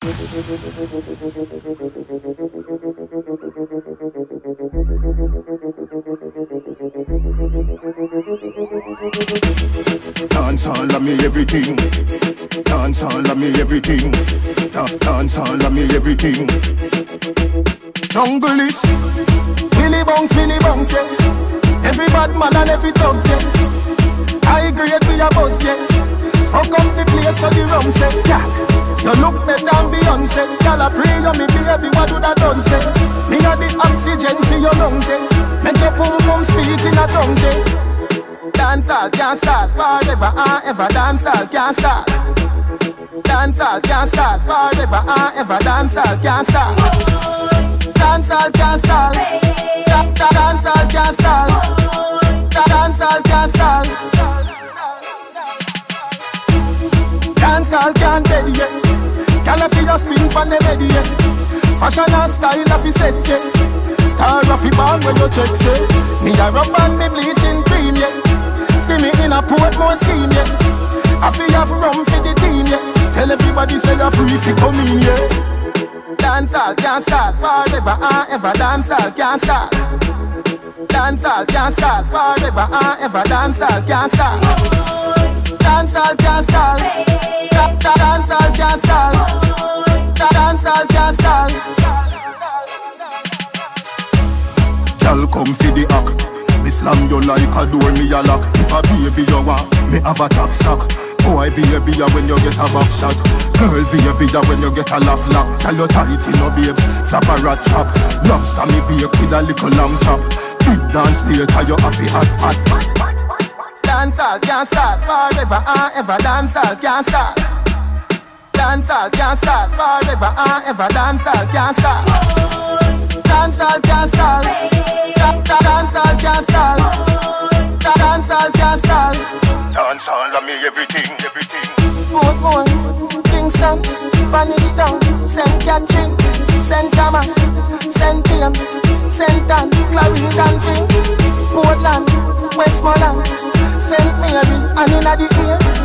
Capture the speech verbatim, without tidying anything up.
Dance all of me everything. Dance all of me everything. Dance all of me everything. Jungle is Billy Bounce, Billy Bounce, yeah. Every bad man and every dog, yeah. I agree with your boss, yeah. Fuck up the place so the rum say, yeah. You look better than Beyonce. Y'all a pray you me baby, what do that done say? Me a the oxygen for your lungs, eh. Make your pum pum speak in a tongue, say. Dancehall can't start forever and ever. Dancehall can't start. Dancehall can't start forever and ever. Dancehall can't start. Dancehall can't start. Dancehall can't start. Dancehall can't start. Dancehall can't dead yet. Can I feel your spin from the ready yet? Fashion and style of the set yet. Star of the band when you check say. Me a rub and me bleaching cream yet. See me in a Portmore scheme yet. I feel have rum for the team yet. Tell everybody say you're free if you come in yet. Dancehall can't start forever and ever. Dancehall can't start. Dancehall can't start forever and ever. Dancehall can't start. Dancehall can't start. Dancehall can't start. Dancehall can't start. Y'all come for the act. Me slam you like a door, me a lock. If a baby you want, me have a top stock. Boy baby ya when you get a back shot. Girl baby ya when you get a lap lap. Tell you tight in no babes, flap a rat chop. Lobster me bake with a little lamb chop. Big dance later you have a hot hot. Dancehall can't start forever and ever. Dancehall can't start. Dancehall can't start forever and ever. Dancehall can't start. Dancehall can't start. Dancehall can't start. Dancehall can't start. Dancehall of me everything, everything. Portmore, Kingston, Spanish Town, Saint Catherine, Saint Thomas, Saint James, Saint Anne, Clarendon King, Portland, Westmoreland, Saint Mary, and in the ear.